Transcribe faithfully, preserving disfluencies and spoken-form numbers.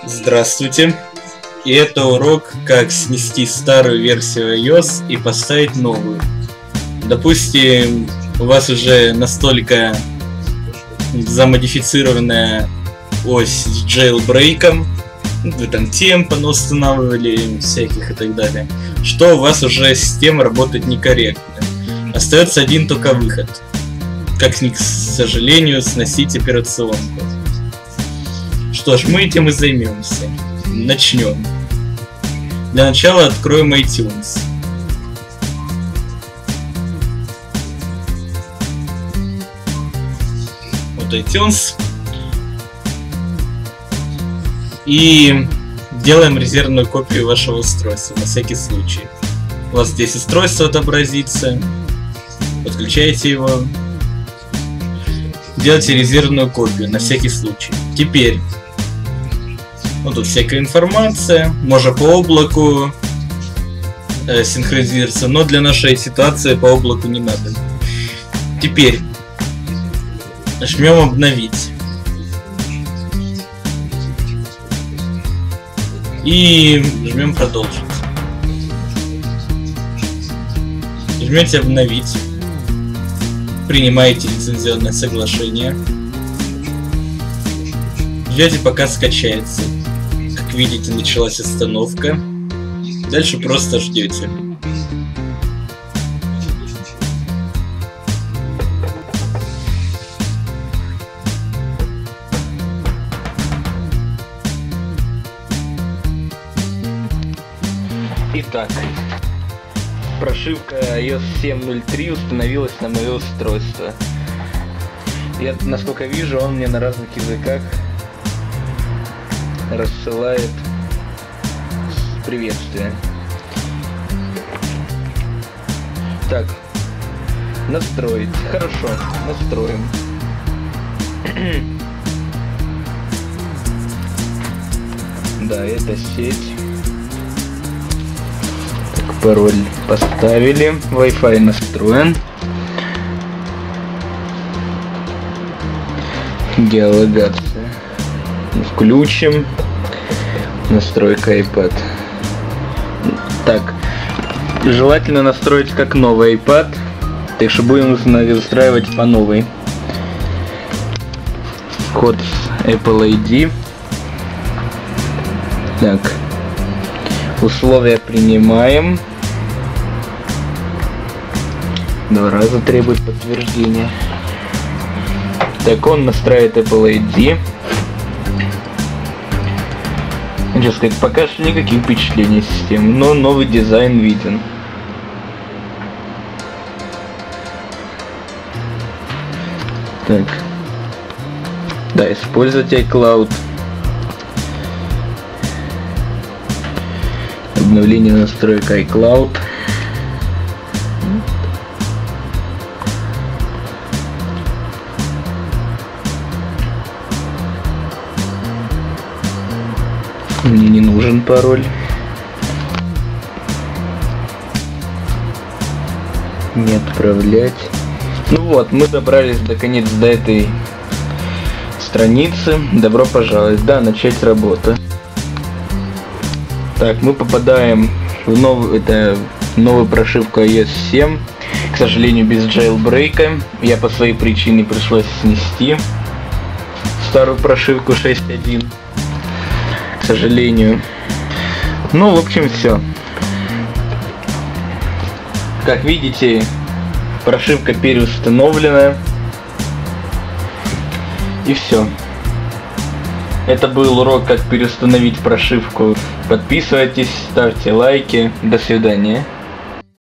Здравствуйте. И это урок, как снести старую версию iOS и поставить новую. Допустим, у вас уже настолько замодифицированная ось с джейлбрейком, вы там темпо устанавливали, всяких и так далее, что у вас уже система работает некорректно. Остается один только выход. Как, к сожалению, сносить операционку. Что ж, мы этим и займемся. Начнем. Для начала откроем iTunes. Вот iTunes. И делаем резервную копию вашего устройства, на всякий случай. У вас здесь устройство отобразится. Подключайте его. Делайте резервную копию, на всякий случай. Теперь. Вот тут всякая информация. Можно по облаку э, синхронизироваться, но для нашей ситуации по облаку не надо. Теперь. Жмем обновить. И жмем продолжить. Жмете обновить. Принимаете лицензионное соглашение. Ждете, пока скачается. Как видите, началась остановка. Дальше просто ждете. Итак, прошивка iOS семь ноль три установилась на мое устройство. Я, насколько вижу, он мне на разных языках рассылает приветствие. Так, настроить. Хорошо, настроим. Да, это сеть. Так, пароль поставили. Wi-Fi настроен. Геолокация. Включим. Настройка iPad. Так, желательно настроить как новый iPad, так что будем настраивать по новой. Код Apple ай ди. Так, условия принимаем. Два раза требует подтверждения. Так, он настраивает Apple ай ди. Хочу сказать, пока что никаких впечатлений системы, но новый дизайн виден. Так. Да, использовать iCloud. Обновление настроек iCloud. Мне не нужен пароль. Не отправлять. Ну вот, мы добрались наконец до этой страницы. Добро пожаловать. Да, начать работу. Так, мы попадаем в новую, это новую прошивку iOS семь. К сожалению, без джейлбрейка. Я по своей причине пришлось снести старую прошивку шесть точка один. К сожалению. Ну, в общем, все. Как видите, прошивка переустановлена. И все. Это был урок, как переустановить прошивку. Подписывайтесь, ставьте лайки. До свидания.